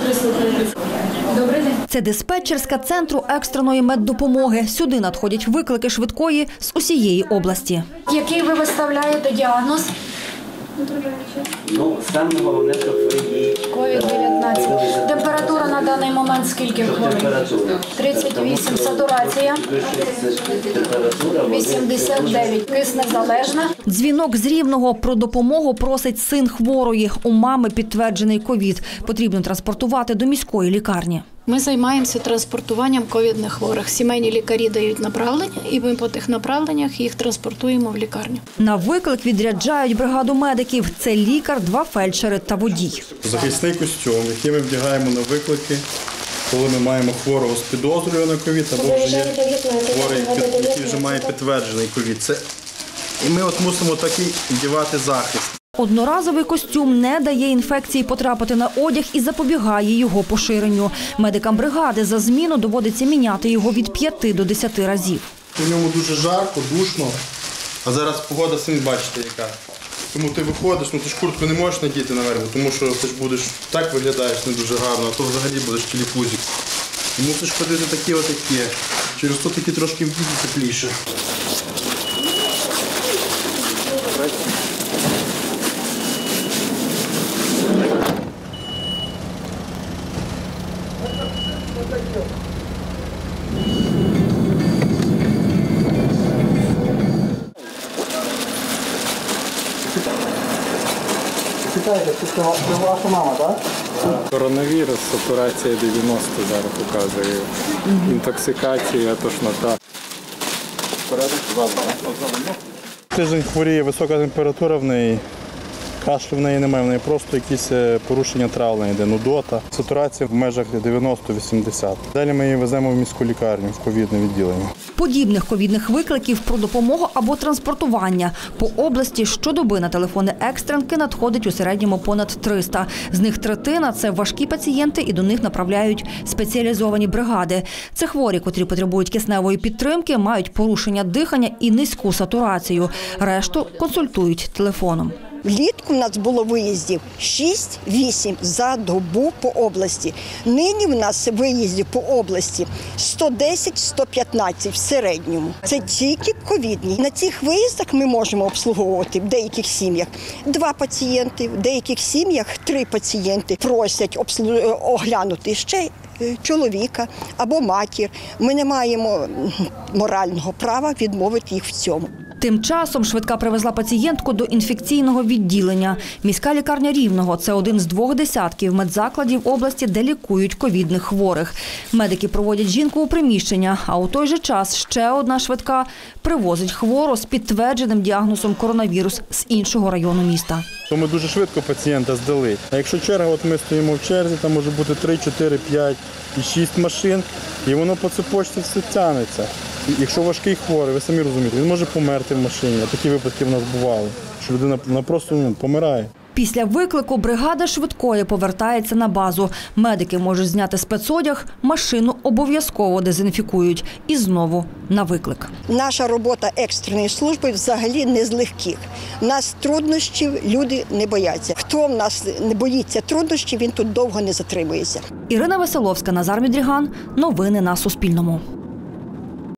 Добрий день. Це диспетчерська центру екстреної меддопомоги. Сюди надходять виклики швидкої з усієї області. Який ви виставляєте діагноз? Саме головне, що COVID-19. Температура на даний момент скільки в крові? 38. Сатурація? 89. Кисне залежна? Дзвінок з Рівного. Про допомогу просить син хворої. У мами підтверджений ковід. Потрібно транспортувати до міської лікарні. Ми займаємося транспортуванням ковідних хворих. Сімейні лікарі дають направлення, і ми по тих направленнях їх транспортуємо в лікарню. На виклик відряджають бригаду медиків. Це лікар, 2 фельдшери та водій. Захисний костюм, який ми вдягаємо на виклики, коли ми маємо хворого з підозрою на ковід, або вже є хворий, який вже має підтверджений ковід. І ми мусимо такий вдягати захист. Одноразовий костюм не дає інфекції потрапити на одяг і запобігає його поширенню. Медикам бригади за зміну доводиться міняти його від 5 до 10 разів. У ньому дуже жарко, душно, а зараз погода, самі бачите, яка. Тому ти виходиш, ти ж куртку не можеш надіти наверху, тому що ти ж будеш так виглядаєш не дуже гарно, а то взагалі будеш тіліпузик. І мусиш ходити такі отакі, через то такі трошки вдіти тепліше. Це ваша мама, так? Коронавірус, сатурація 90 зараз показує. Інтоксикація, тошнота. Тиждень хворіє, висока температура в неї, кашлю в неї немає, в неї просто якісь порушення травлення, йде нудота. Сатурація в межах 90-80. Далі ми її веземо в міську лікарню, в ковідне відділення. Подібних ковідних викликів про допомогу або транспортування. По області щодоби на телефони екстренки надходить у середньому понад 300. З них третина – це важкі пацієнти, і до них направляють спеціалізовані бригади. Це хворі, котрі потребують кисневої підтримки, мають порушення дихання і низьку сатурацію. Решту консультують телефоном. Влітку в нас було виїздів 6-8 за добу по області. Нині в нас виїздів по області 110-115 в середньому. Це тільки ковідні. На цих виїздах ми можемо обслуговувати в деяких сім'ях 2 пацієнти, в деяких сім'ях 3 пацієнти. Просять оглянути ще чоловіка або матір. Ми не маємо морального права відмовити їх в цьому. Тим часом швидка привезла пацієнтку до інфекційного відділення. Міська лікарня Рівного – це один з 2 десятків медзакладів області, де лікують ковідних хворих. Медики проводять жінку у приміщення, а у той же час ще одна швидка привозить хвору з підтвердженим діагнозом коронавірус з іншого району міста. То ми дуже швидко пацієнта здали. А якщо черга, ми стоїмо в черзі, там може бути 3, 4, 5 і 6 машин, і воно по цепочці все тягнеться. Якщо важкий хворий, ви самі розумієте, він може померти в машині, а такі випадки в нас бували, що людина просто помирає. Після виклику бригада швидкої повертається на базу. Медики можуть зняти спецодяг, машину обов'язково дезінфікують. І знову на виклик. Наша робота екстреної служби взагалі не з легких. У нас труднощів люди не бояться. Хто в нас не боїться труднощів, він тут довго не затримується. Ірина Веселовська, Назар Мідріган. Новини на Суспільному.